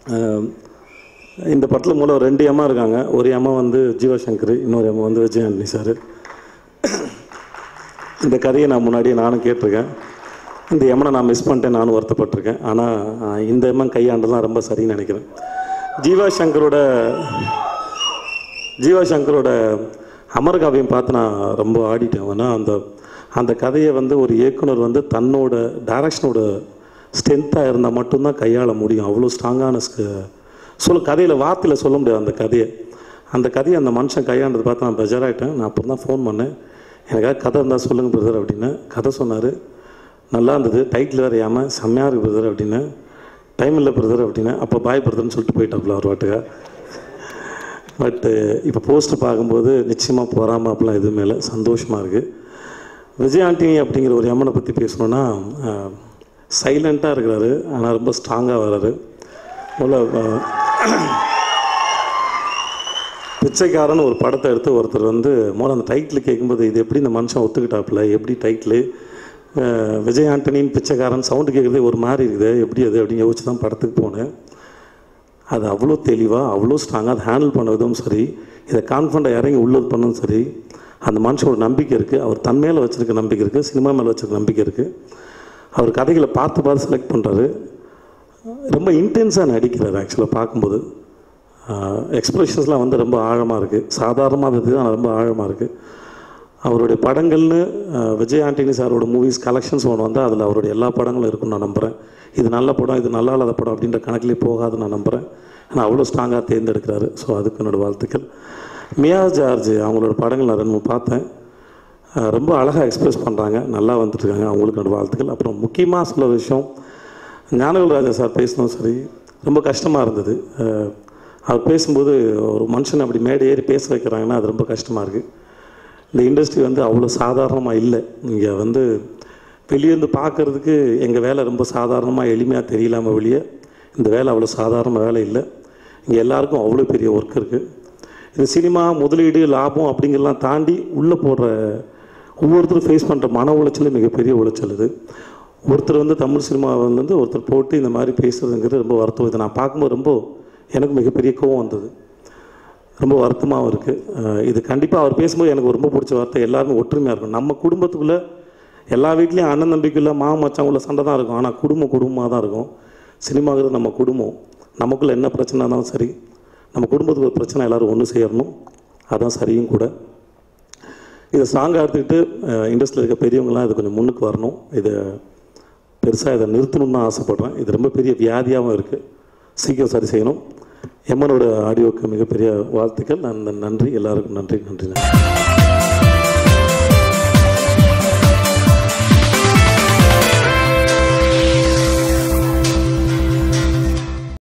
இந்த படத்தில் மூலம் 2 அம்மா இருக்காங்க. ஒரு அம்மா வந்து ஜீவாசங்கர், இன்னொரு அம்மா வந்து விஜய் ஆண்டனி சார். இந்த கதையை நான் முன்னாடியே நானும் கேட்டிருக்கேன். இந்த எம்மனை நான் மிஸ் பண்ணிட்டேன், நானும் வருத்தப்பட்டிருக்கேன். ஆனால் இந்த எம்மன் கையாண்டெல்லாம் ரொம்ப சரின்னு நினைக்கிறேன். ஜீவாசங்கரோட அமர்காவியம் பார்த்து நான் ரொம்ப ஆடிட்டேன். ஆனால் அந்த கதையை வந்து ஒரு இயக்குனர் வந்து தன்னோட டைரக்ஷனோட ஸ்ட்ரென்த்தாக இருந்தால் மட்டும்தான் கையாள முடியும். அவ்வளோ ஸ்ட்ராங்கான கதையில் வார்த்தையில் சொல்ல முடியாது அந்த கதையை அந்த மனுஷன் கையாண்டது பார்த்து நான் பெஜராகிட்டேன். நான் அப்புறம் தான் ஃபோன் பண்ணேன், எனக்காக கதை இருந்தால் சொல்லுங்கள் பிரதர் அப்படின்னு. கதை சொன்னார், நல்லா இருந்தது, டைட்டில் வேறு ஏமாம் செம்மையாக இருக்குது பிரதர் அப்படின்னு. டைம் இல்லை பிரதர் அப்படின்னு. அப்போ பாய் பிரதர்னு சொல்லிட்டு போயிட்டாப்புல அவர் வாட்டுக்கா. பட்டு இப்போ போஸ்ட்டு பார்க்கும்போது நிச்சயமாக போகாமல் அப்படிலாம் எதுவுமே இல்லை, சந்தோஷமாக இருக்குது. விஜய் ஆண்டனி அப்படிங்கிற ஒரு எம்மனை பற்றி பேசணுன்னா, சைலண்ட்டாக இருக்கிறாரு ஆனால் ரொம்ப ஸ்ட்ராங்காக வர்றாரு. பிச்சைக்காரன் ஒரு படத்தை எடுத்து ஒருத்தர் வந்து அந்த டைட்டில் கேட்கும்போது இது எப்படி இந்த மனுஷன் ஒத்துக்கிட்டாப்புல, எப்படி டைட்டிலு விஜய் ஆண்டனின்னு பிச்சைக்காரன் சவுண்டு கேட்குறதே ஒரு மாதிரி இருக்குது, எப்படி அது அப்படின்னு யோசிச்சு தான் படத்துக்கு போனேன். அது அவ்வளோ தெளிவாக அவ்வளோ ஸ்ட்ராங்காக அதை ஹேண்டில் பண்ணதும் சரி, இதை கான்ஃபிடண்ட்டாக இறங்கி உள்ளது பண்ணதும் சரி, அந்த மனுஷனோட நம்பிக்கை இருக்குது, அவர் தன் மேலே வச்சுருக்க நம்பிக்கை இருக்குது, சினிமா மேலே வச்சுருக்க நம்பிக்கை இருக்குது. அவர் கதைகளை பார்த்து செலக்ட் பண்ணுறாரு, ரொம்ப இன்டென்ஸாக நடிக்கிறார். ஆக்சுவலாக பார்க்கும்போது எக்ஸ்ப்ரெஷன்ஸ்லாம் வந்து ரொம்ப ஆழமாக இருக்குது, சாதாரணமாக இருக்குது ஆனால் ரொம்ப ஆழமாக இருக்குது. அவருடைய படங்கள்னு விஜய் ஆண்டனி சாரோட மூவிஸ் கலெக்ஷன்ஸ் ஒன்று வந்தால் அதில் அவருடைய எல்லா படங்களும் இருக்குன்னு நான் நம்புகிறேன். இது நல்ல படம், இது நல்லா இல்லாத படம் அப்படின்ற கணக்கிலே போகாதுன்னு நான் நம்புகிறேன். ஆனால் அவ்வளோ ஸ்ட்ராங்காக தேர்ந்தெடுக்கிறாரு. ஸோ அதுக்கு என்னோடய வாழ்த்துக்கள். மியா ஜார்ஜ் அவங்களோட படங்கள் நான் 2 பார்த்தேன், ரொம்ப அழகாக எக்ஸ்ப்ரெஸ் பண்ணுறாங்க, நல்லா வந்துட்டுருக்காங்க, அவங்களுக்கு என்னோடய வாழ்த்துக்கள். அப்புறம் முக்கியமாக சொல்ல விஷயம், ஞானவேல் ராஜா சார் பேசணும் சரி, ரொம்ப கஷ்டமாக இருந்தது. அவர் பேசும்போது ஒரு மனுஷன் அப்படி மேடை ஏறி பேச வைக்கிறாங்கன்னா அது ரொம்ப கஷ்டமாக இருக்குது. இந்த இண்டஸ்ட்ரி வந்து அவ்வளோ சாதாரணமாக இல்லை. இங்கே வந்து வெளியேருந்து பார்க்குறதுக்கு எங்கள் வேலை ரொம்ப சாதாரணமாக எளிமையாக தெரியலாமல் வெளியே இந்த வேலை அவ்வளோ சாதாரண வேலை இல்லை. இங்கே எல்லாருக்கும் அவ்வளோ பெரிய ஒர்க் இருக்குது. இது சினிமா முதலீடு லாபம் அப்படிங்கிறலாம் தாண்டி உள்ளே போடுற ஒவ்வொருத்தரும் ஃபேஸ் பண்ணுற மன உளைச்சல் மிகப்பெரிய உளைச்சல். இது ஒருத்தர் வந்து தமிழ் சினிமாவை வந்து ஒருத்தர் போட்டு இந்த மாதிரி பேசுகிறதுங்கிறது ரொம்ப வருத்தம். இதை நான் பார்க்கும்போது ரொம்ப எனக்கு மிகப்பெரிய கோவம் வந்தது, ரொம்ப வருத்தமாகவும் இருக்குது. இது கண்டிப்பாக அவர் பேசும்போது எனக்கு ரொம்ப பிடிச்ச வார்த்தை, எல்லாருமே ஒற்றுமையாக இருக்கும். நம்ம குடும்பத்துக்குள்ளே எல்லா வீட்லேயும் அண்ணன் தம்பிக்குள்ளே மச்சான் உள்ள சண்டை தான் இருக்கும், ஆனால் குடும்பமாக தான் இருக்கும். சினிமாங்கிறது நம்ம குடும்பம், நமக்குள்ளே என்ன பிரச்சனை இருந்தாலும் சரி, நம்ம குடும்பத்துக்கு ஒரு பிரச்சனை எல்லோரும் ஒன்று சேரணும், அதுதான் சரியும் கூட. இதை ஸ்ட்ராங்காக எடுத்துக்கிட்டு இண்டஸ்ட்ரியில் இருக்க பெரியவங்களாம் இது கொஞ்சம் முன்னுக்கு வரணும். இதை பெருசாக இதை நிறுத்தணும்னு தான் ஆசைப்பட்றேன். இது ரொம்ப பெரிய வியாதியாகவும் இருக்குது, சீக்கிரம் சரி செய்யணும். எம்மனோட ஆடியோவுக்கு மிகப்பெரிய வாழ்த்துக்கள். நன்றி, எல்லாருக்கும் நன்றி.